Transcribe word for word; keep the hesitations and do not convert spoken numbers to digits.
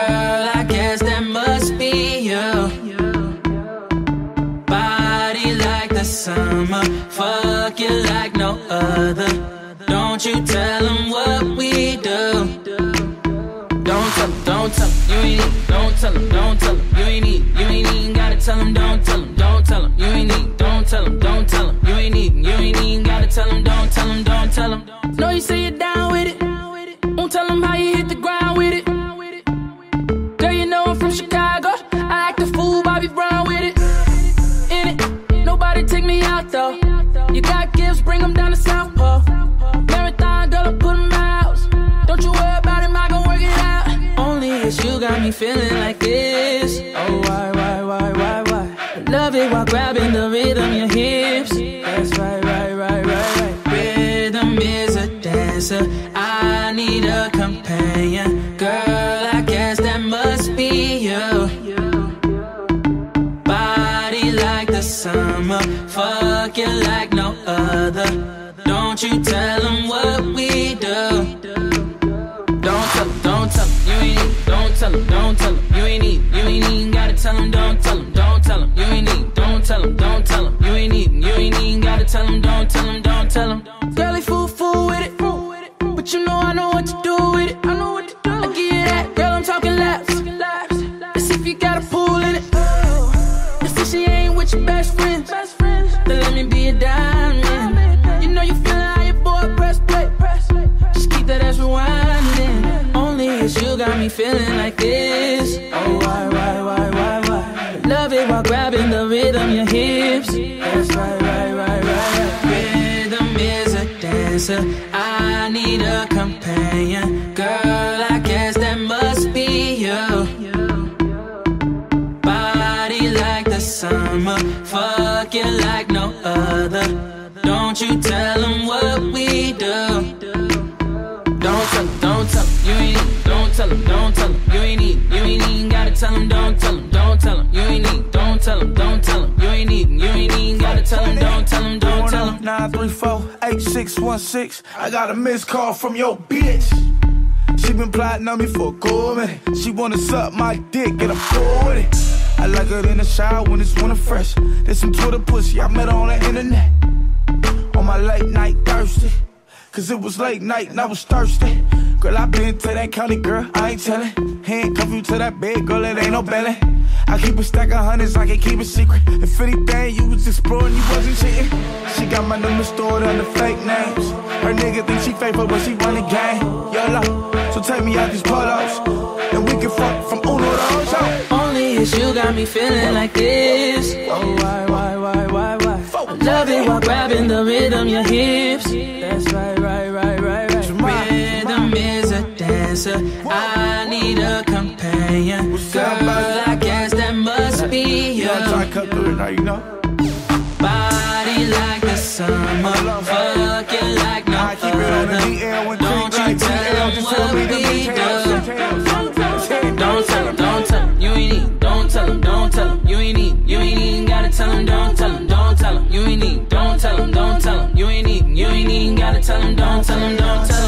Girl, I guess that must be you. Body like the summer, fuck you like no other. Don't you tell them what we do. Don't tell them, don't tell them, you ain't need. Don't tell them, don't tell them, you ain't need. You ain't even gotta tell them, don't tell them, don't tell them, you ain't need. Don't tell them, don't tell them, you ain't need. You ain't even gotta tell them, don't tell them, don't tell them. Know you say you're down with it. Won't tell them how you hit the ground with it. Girl, you know I'm from Chicago. I like the fool, Bobby Brown with it. In it, nobody take me out though. You got gifts, bring them down to South Pole. Marathon, girl, I put them out. Don't you worry about him, I gon' work it out. Only it's you got me feeling like this. Oh, why, why, why, why, why? I love it while grabbing the rhythm, your hips. That's right, right, right, right, right. Rhythm is a dancer. I need a companion. Girl, I guess that must be you. Body like the summer, fuck you like no other. Don't you tell them what we do. Don't tell them, don't tell them, you ain't need. Don't tell them, don't tell them, you ain't need. You ain't even gotta tell them, don't tell them, don't tell them, you ain't need. Don't tell them, don't tell them, you ain't need. You ain't even gotta tell them, don't tell them, don't tell them. Girl, they fool, fool with it. But you know I know what to do with it. I know what to do. I give you that, girl, I'm talking laps. Let's see if you got a pool in it. Let's see she ain't with your best friends. Then let me be a diamond. You know you feelin' how your boy press play. Just keep that ass rewinding. Only it's you got me feeling like this. Oh, why, why, why, why, why? I love it while grabbing the rhythm, your hips. That's right, right, right, right. Rhythm is a dancer. I need a companion. Girl, I guess that must be you. Body like the summer, fuck you like no other. Don't you tell them what we do. Don't tell them, don't tell them, you ain't need. Don't tell them, don't tell them, you ain't need. You ain't even gotta tell them, don't tell them, don't tell them, you ain't need. Don't tell them, don't tell them, you ain't need. You ain't even gotta tell them, don't tell them, don't tell them. nine three four, eight six one six. I got a missed call from your bitch. She been plotting on me for a cool minute. She wanna suck my dick, get a full with it. I like her in the shower when it's winter fresh. There's some Twitter pussy, I met her on the internet. On my late night thirsty, cause it was late night and I was thirsty. Girl, I been to that county, girl, I ain't tellin'. Handcuff you to that bed, girl, it ain't no belly. I keep a stack of hundreds, I can keep it secret. If anything, you was exploring, you wasn't cheating. She got my number stored under fake names. Her nigga think she faithful, but she run the game. YOLO, so take me out these polos, and we can fuck from Uno to Ocho. Only it's you got me feeling like this. Oh, why, why, why, why, why? I love it while grabbing the rhythm, your hips. That's right, right, right, right, right. Rhythm is a dancer. I need a companion. Girl, I guess that must be you. You know. Body like the summer, fuck you like no other. Don't you tell them what we do. Don't tell them, don't tell them, you ain't need. Don't tell them, don't tell them, you ain't need. You ain't even gotta tell them, don't tell them, don't tell them, you ain't need. Don't tell them, don't tell them, you ain't need. You ain't even gotta tell them, don't tell them, don't tell them.